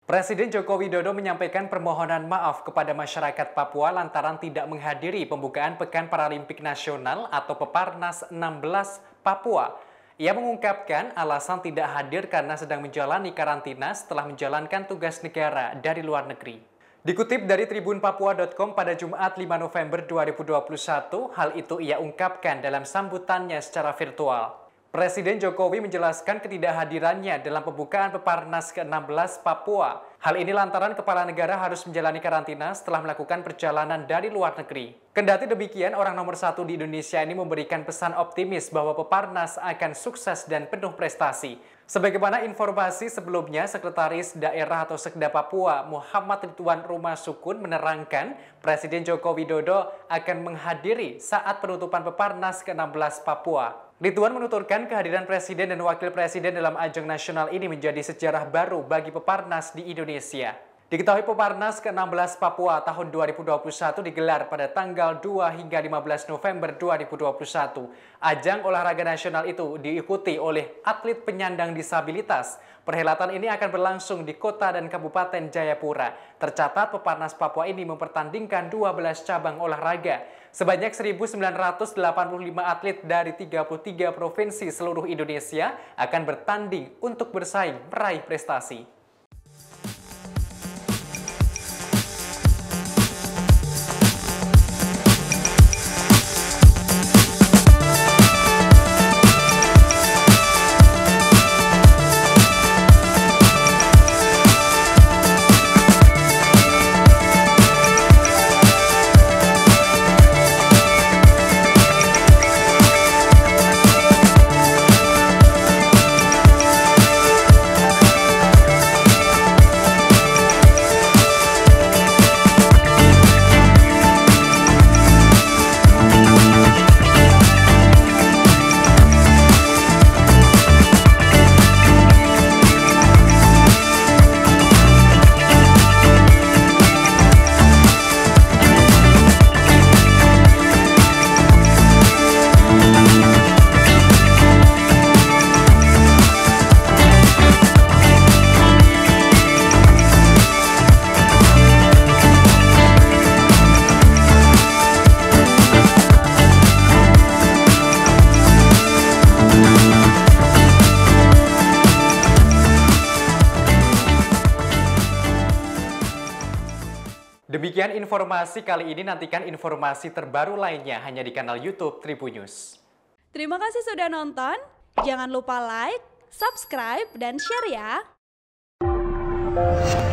Presiden Joko Widodo menyampaikan permohonan maaf kepada masyarakat Papua lantaran tidak menghadiri pembukaan Pekan Paralimpik Nasional atau Peparnas 16 Papua. Ia mengungkapkan alasan tidak hadir karena sedang menjalani karantina setelah menjalankan tugas negara dari luar negeri. Dikutip dari tribunpapua.com pada Jumat 5 November 2021, hal itu ia ungkapkan dalam sambutannya secara virtual. Presiden Jokowi menjelaskan ketidakhadirannya dalam pembukaan Peparnas ke-16 Papua. Hal ini lantaran kepala negara harus menjalani karantina setelah melakukan perjalanan dari luar negeri. Kendati demikian, orang nomor 1 di Indonesia ini memberikan pesan optimis bahwa Peparnas akan sukses dan penuh prestasi. Sebagaimana informasi sebelumnya, Sekretaris Daerah atau Sekda Papua Muhammad Ridwan Rumah Sukun menerangkan Presiden Joko Widodo akan menghadiri saat penutupan Peparnas ke-16 Papua. Ridwan menuturkan kehadiran Presiden dan Wakil Presiden dalam ajang nasional ini menjadi sejarah baru bagi Peparnas di Indonesia. Diketahui Peparnas ke-16 Papua tahun 2021 digelar pada tanggal 2 hingga 15 November 2021. Ajang olahraga nasional itu diikuti oleh atlet penyandang disabilitas. Perhelatan ini akan berlangsung di kota dan Kabupaten Jayapura. Tercatat Peparnas Papua ini mempertandingkan 12 cabang olahraga. Sebanyak 1.985 atlet dari 33 provinsi seluruh Indonesia akan bertanding untuk bersaing meraih prestasi. Demikian informasi kali ini, nantikan informasi terbaru lainnya hanya di kanal YouTube Tribunnews. Terima kasih sudah nonton, jangan lupa like, subscribe, dan share ya!